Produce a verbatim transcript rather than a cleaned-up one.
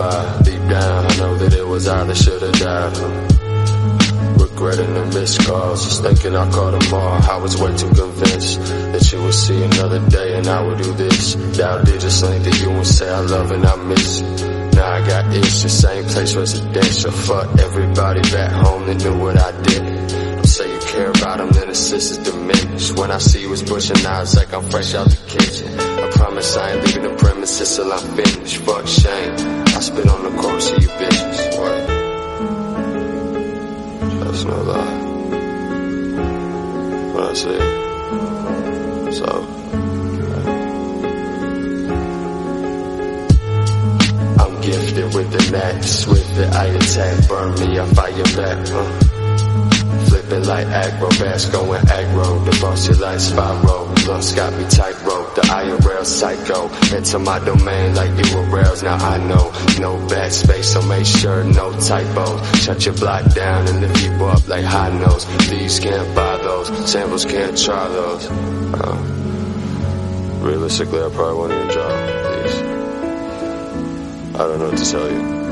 goodbye. Deep down, I know that it was I that should've died. Regretting the missed calls, just thinking I caught them all. I was way too convinced that you would see another day and I would do this. Doubt did just link to you and say I love and I miss you. Now I got issues, same place residential. Fuck everybody back home that knew what I did. Don't say you care about them, then the sisters diminish. When I see you was pushing knives like I'm fresh out the kitchen. I promise I ain't leaving the premises till I'm finished. Fuck shame, I spit on the course of you bitches. What? That's no lie. What I say. So, I'm gifted with the knack, swift that I attack, burn me, I fire back, huh? Flipping like acrobats, going aggro, the boss you like spiral, lungs got me tightrope, the I R L psycho, into my domain like you were rails, now I know, no backspace, so make sure no typos, shut your block down and lift you up like high nose, thieves can't buy those, samples can't try those, uh, realistically I probably won't even drop these, I don't know what to tell you.